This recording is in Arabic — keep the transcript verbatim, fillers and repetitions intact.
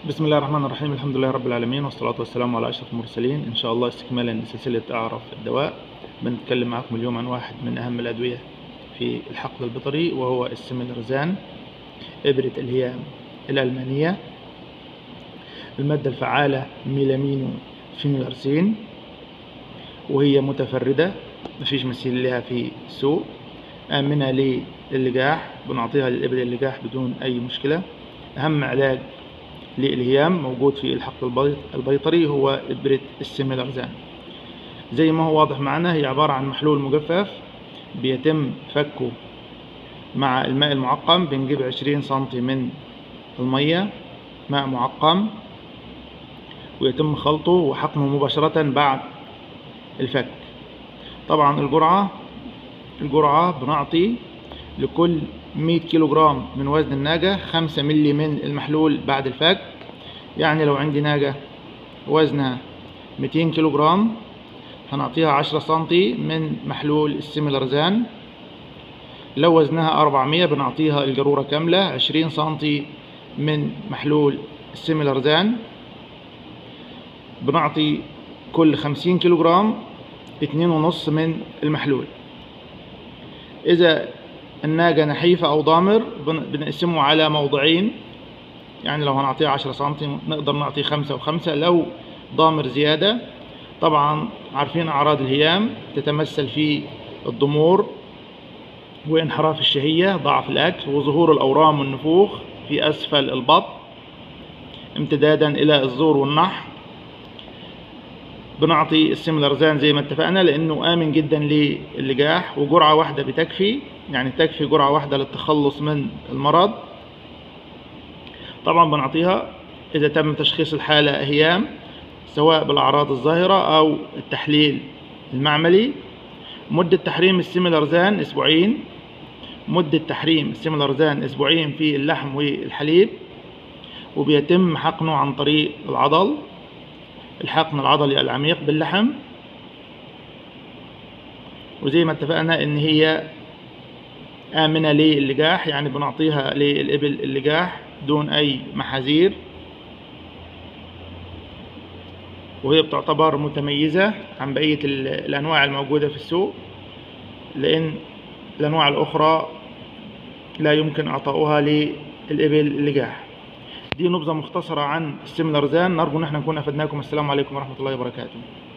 بسم الله الرحمن الرحيم. الحمد لله رب العالمين، والصلاة والسلام على أشرف المرسلين. إن شاء الله استكمالا لسلسلة أعرف الدواء، بنتكلم معكم اليوم عن واحد من أهم الأدوية في الحقل البيطري، وهو السيميلارزان، إبرة الهيام الألمانية. المادة الفعالة ميلامينو فينولارسين، وهي متفردة، مفيش مثيل لها في السوق، آمنة للجاح، بنعطيها للإبل اللجاح بدون أي مشكلة. أهم علاج للهيام موجود في الحقل البيطري هو إبرة السيميلارزان. زي ما هو واضح معنا، هي عبارة عن محلول مجفف بيتم فكه مع الماء المعقم. بنجيب عشرين سنتي من المية ماء معقم، ويتم خلطه وحقنه مباشرة بعد الفك. طبعا الجرعة الجرعة بنعطي لكل مية كيلو جرام من وزن الناجة خمسة ملي من المحلول بعد الفك. يعني لو عندي ناجة وزنها ميتين كيلو جرام، هنعطيها عشرة سنتي من محلول السيميلارزان. لو وزنها أربعمية، بنعطيها الجرورة كاملة عشرين سنتي من محلول السيميلارزان. بنعطي كل خمسين كيلو جرام اتنين ونص من المحلول. إذا الناجة نحيفة أو ضامر، بنقسمه على موضعين. يعني لو هنعطيها عشرة سنتي نقدر نعطي خمسة وخمسة. لو ضامر زيادة، طبعا عارفين أعراض الهيام تتمثل في الضمور وانحراف الشهية، ضعف الأكل، وظهور الأورام والنفوخ في أسفل البطن امتدادا إلى الزور والنحر. بنعطي السيميلارزان زي ما اتفقنا لأنه آمن جدا للجاح، وجرعة واحدة بتكفي، يعني تكفي جرعة واحدة للتخلص من المرض. طبعا بنعطيها إذا تم تشخيص الحالة هيام، سواء بالأعراض الظاهرة أو التحليل المعملي. مدة تحريم السيميلارزان أسبوعين. مدة تحريم السيميلارزان أسبوعين في اللحم والحليب، وبيتم حقنه عن طريق العضل، الحقن العضلي العميق باللحم. وزي ما اتفقنا إن هي آمنة للجاح، يعني بنعطيها للإبل اللجاح دون أي محاذير، وهي بتعتبر متميزة عن بقية الأنواع الموجودة في السوق، لأن الأنواع الأخرى لا يمكن إعطاؤها للإبل اللجاح. دي نبذة مختصرة عن السيميلارزان، نرجو أن احنا نكون أفدناكم. السلام عليكم ورحمة الله وبركاته.